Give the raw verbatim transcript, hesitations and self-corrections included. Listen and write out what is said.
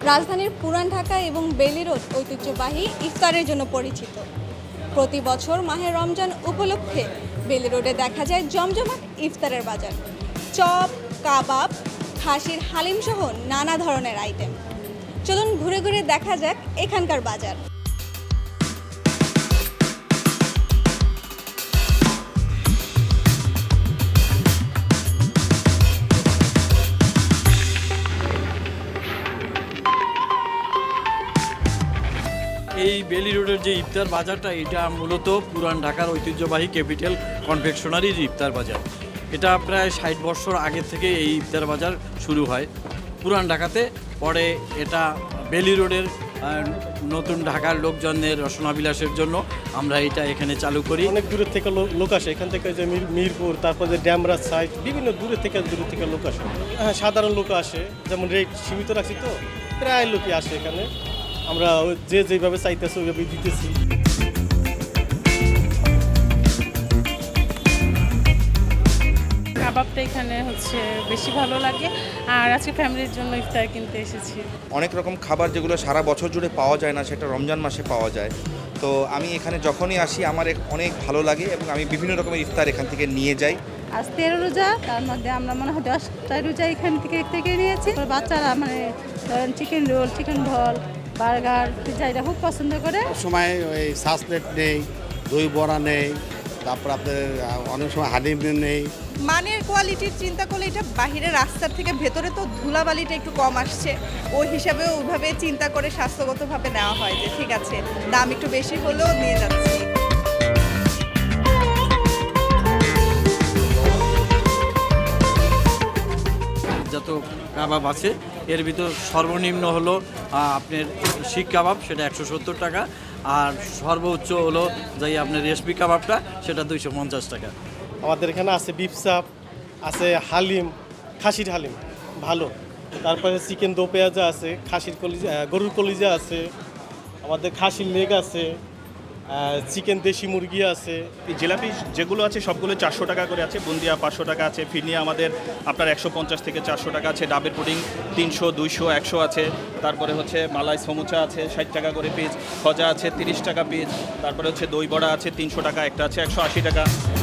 রাজধানীর পুরান ঢাকা এবং বেইলি রোড ঐতিহ্যবাহী ইফতারের জন্য পরিচিত। প্রতি বছর মাহে রমজান উপলক্ষে বেইলি রোডে দেখা যায় জমজমাট ইফতারের বাজার। চপ, কাবাব, খাসির হালিম সহ নানা ধরনের আইটেম। চলুন ঘুরে ঘুরে দেখা যাক এখানকার বাজার। এই বেইলি রোডের যে ইফতার বাজারটা, এটা মূলত পুরান ঢাকার ঐতিহ্যবাহী ক্যাপিটাল কনফেকশনারির ইফতার বাজার। এটা প্রায় ষাট বছর আগে থেকে এই ইফতার বাজার শুরু হয় পুরান ঢাকাতে। পরে এটা বেইলি রোডের নতুন ঢাকার লোকজনের রসনাবিলাসের জন্য আমরা এটা এখানে চালু করি। অনেক দূরের থেকে লোক আসে এখান থেকে, যে মিরপুর, তারপরে ড্যামরা সাইড, বিভিন্ন দূরের থেকে দূরের থেকে লোক আসে। হ্যাঁ, সাধারণ লোক আসে, যেমন রেট সীমিত রাখছি, তো প্রায় লোকই আসে এখানে। আমরা যে যেভাবে চাইতেছি ওইভাবে দিতেছি। কাবাবটা এখানে হচ্ছে বেশি ভালো লাগে, আর আজকে ফ্যামিলির জন্য ইফতার কিনতে এসেছি। অনেক রকম খাবার যেগুলো সারা বছর জুড়ে পাওয়া যায় না, সেটা রমজান মাসে পাওয়া যায়। তো আমি এখানে যখনই আসি আমার অনেক ভালো লাগে এবং আমি বিভিন্ন রকমের ইফতার এখান থেকে নিয়ে যাই। আজ তেরো রোজা, তার মধ্যে আমরা মনে হয় দশটা রোজা এখান থেকে থেকে নিয়েছি। বাচ্চারা মানে ধরেন chicken roll, chicken ball, burger, pizza এটা খুব পছন্দ করে। সময় ওই সাস প্লেট নেই, দই বড়া নেই, তারপর আপনার অনেক সময় হালিম নেই। মানের কোয়ালিটির চিন্তা করলে এটা বাহিরের রাস্তার থেকে ভেতরে তো ধুলাবালিটা একটু কম আসছে, ওই হিসাবে ওইভাবে চিন্তা করে স্বাস্থ্যগতভাবে নেওয়া হয় যে ঠিক আছে দাম একটু বেশি হলেও নিয়ে যাচ্ছি। যত কাবাব আছে এর ভিতর সর্বনিম্ন হলো আপনার শিক কাবাব, সেটা একশো সত্তর টাকা, আর সর্বোচ্চ হলো যাই আপনার রেশমি কাবাবটা, সেটা দুইশো পঞ্চাশ টাকা। আমাদের এখানে আছে বিফ চাপ, আছে হালিম, খাসির হালিম ভালো, তারপরে চিকেন দো পেঁয়াজা আছে, খাসির কলিজা, গরুর কলিজা আছে, আমাদের খাসির লেগ আছে, চিকেন দেশি মুরগি আছে। জিলাপি যেগুলো আছে সবগুলো চারশো টাকা করে আছে, বুন্দিয়া পাঁচশো টাকা আছে, ফিরনিয়া আমাদের আপনার একশো পঞ্চাশ থেকে চারশো টাকা আছে, ডাবের পুডিং তিনশো, দুইশো, একশো আছে, তারপরে হচ্ছে মালাই সমুচা আছে ষাট টাকা করে পিস, খজা আছে তিরিশ টাকা পিস, তারপরে হচ্ছে দই বড়া আছে তিনশো টাকা একটা, আছে একশো আশি টাকা।